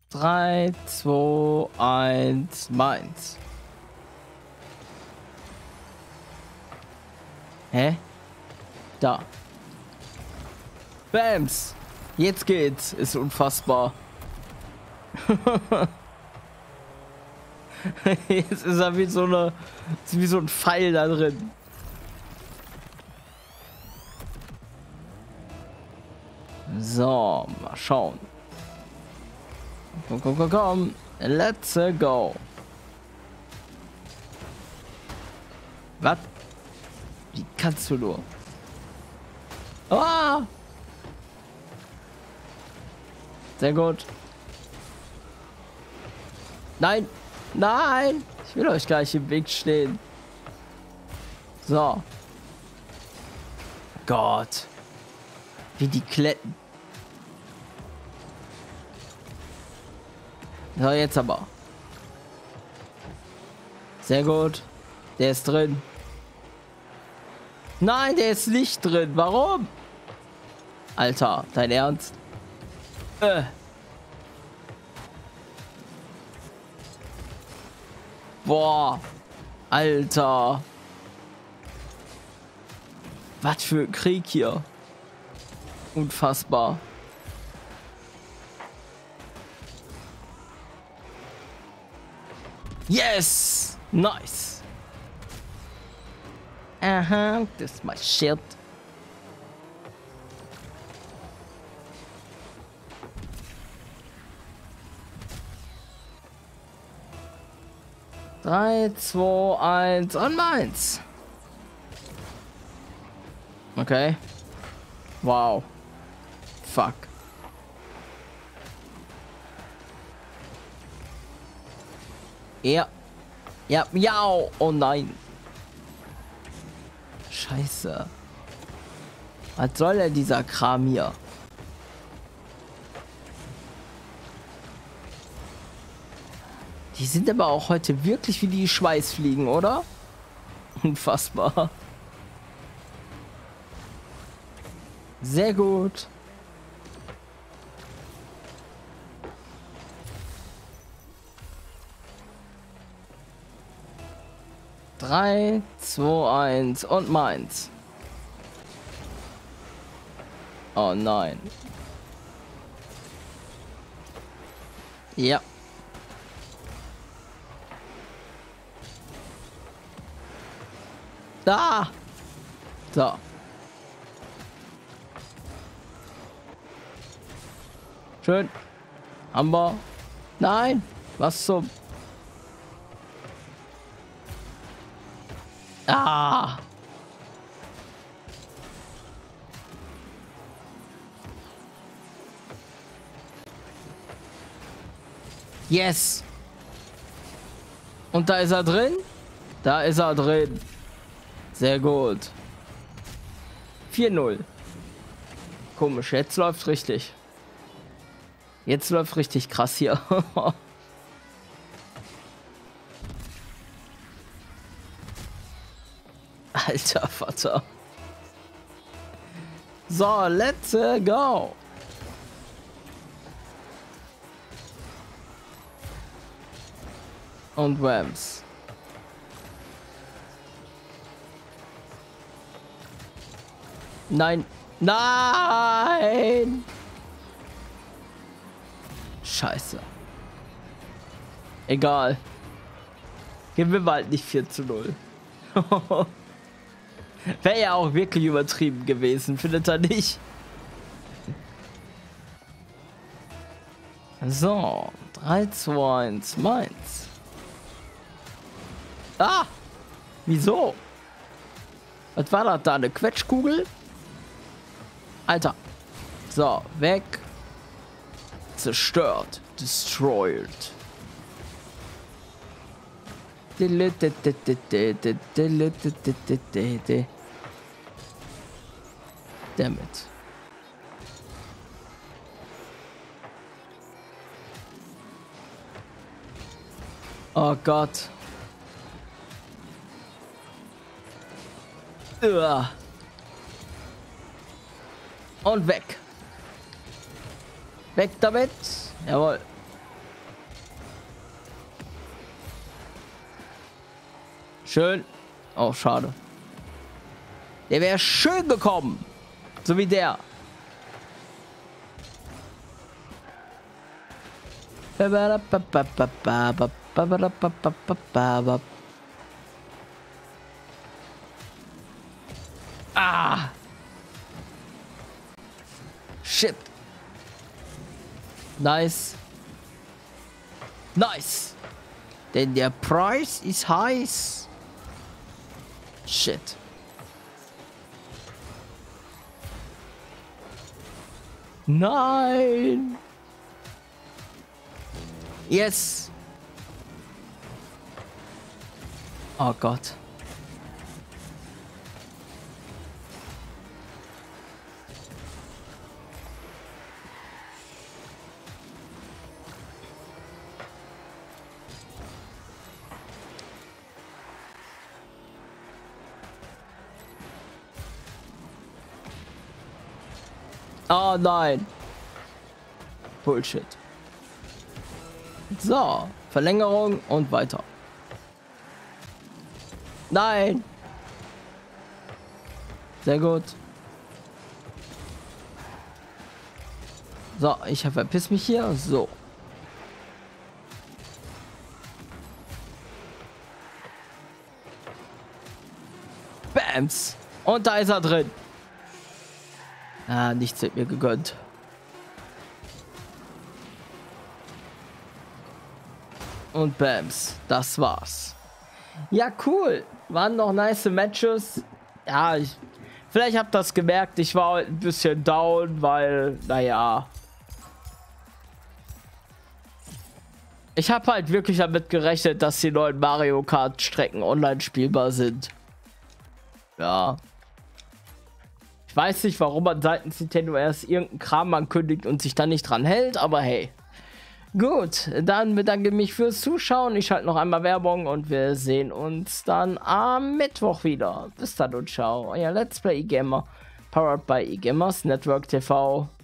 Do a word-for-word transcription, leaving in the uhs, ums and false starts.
drei, zwei, eins, meins. Hä? Da. Bams. Jetzt geht's. Ist unfassbar. Jetzt ist er wie so eine, wie so ein Pfeil da drin. So, mal schauen. Komm, komm, komm, komm. Let's go. Was? Wie kannst du nur? Ah! Sehr gut. Nein! Nein! Ich will euch gleich im Weg stehen. So. Gott. Wie die Kletten. So, jetzt aber. Sehr gut. Der ist drin. Nein, der ist nicht drin. Warum? Alter, dein Ernst? Äh. Boah. Alter. Was für ein Krieg hier. Unfassbar. Yes! Nice. Aha, das ist mein Shit. Drei, zwei, eins und meins. Okay. Wow. Fuck. Ja. Ja, ja. Oh nein. Scheiße. Was soll denn dieser Kram hier? Die sind aber auch heute wirklich wie die Schweißfliegen, oder? Unfassbar. Sehr gut. Drei, zwei, eins und meins. Oh nein. Ja. Da. So. Schön. Haben wir. Nein. Was zum... Ah. Yes. Und da ist er drin. Da ist er drin. Sehr gut. vier null. Komisch, jetzt läuft richtig. Jetzt läuft richtig krass hier. Alter Vater. So, let's go. Und Rams. Nein. Nein. Scheiße. Egal. Gewinnen wir halt nicht vier zu null. Wäre ja auch wirklich übertrieben gewesen, findet er nicht? So, drei, zwei, eins, meins. Ah! Wieso? Was war das da? Eine Quetschkugel? Alter. So, weg. Zerstört. Destroyed. Damit. Oh Gott. Uah. Und weg. Weg damit. Jawohl. Schön. Oh, schade. Der wäre schön gekommen. So wie der. Ah. Shit. Nice. Nice. Denn der Preis ist heiß. Shit. Nein. Yes. Oh Gott. Oh nein. Bullshit. So, Verlängerung und weiter. Nein. Sehr gut. So, ich verpiss mich hier. So. Bams. Und da ist er drin. Ah, nichts wird mir gegönnt. Und Bams, das war's. Ja, cool. Waren noch nice Matches. Ja, ich, vielleicht habt ihr das gemerkt. Ich war ein bisschen down, weil, naja. Ich habe halt wirklich damit gerechnet, dass die neuen Mario Kart Strecken online spielbar sind. Ja. Ich weiß nicht, warum man seitens Nintendo erst irgendeinen Kram ankündigt und sich dann nicht dran hält, aber hey. Gut, dann bedanke ich mich fürs Zuschauen. Ich schalte noch einmal Werbung und wir sehen uns dann am Mittwoch wieder. Bis dann und ciao. Euer Let's Play eGamer, powered by eGamers Network T V.